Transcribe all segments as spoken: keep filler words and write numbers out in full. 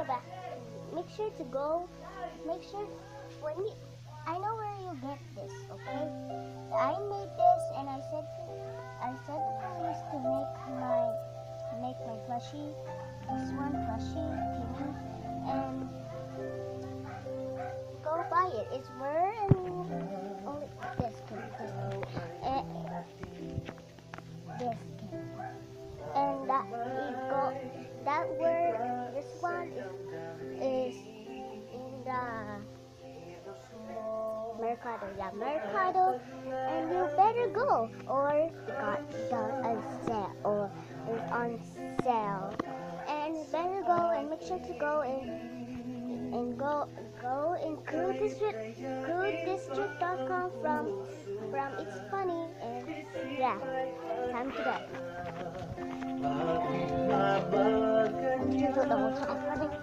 the back. Make sure to go. Make sure when you. I know where you get this. Okay. I made this, and I said I said the police to make my make my plushie. This one plushie, Kimmy, and go buy it. It's where and only this can and this can and that is go that word. This one is, is in the Mercado. Yeah, Mercado, and you better go or it got done a sale or is on sale. And you better go and make sure to go and and go go in cool district cool district dot com from from It's Funny. And yeah, time to go. You don't know what's happening.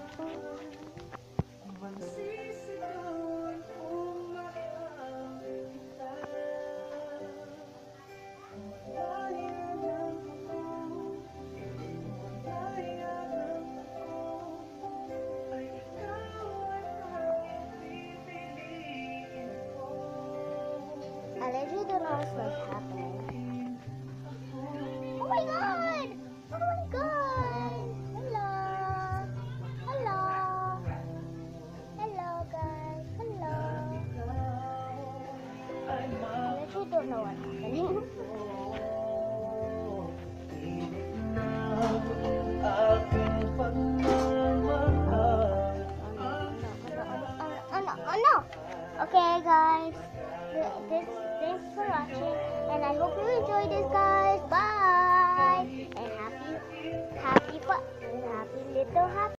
I legit don't know what's happening. Oh my god! Oh my god! Hello! Hello! Hello guys! Hello! I legit don't know what's happening. Oh no, oh no! Okay guys, this thanks for watching, and I hope you enjoyed this, guys. Bye, and happy, happy, happy little happy.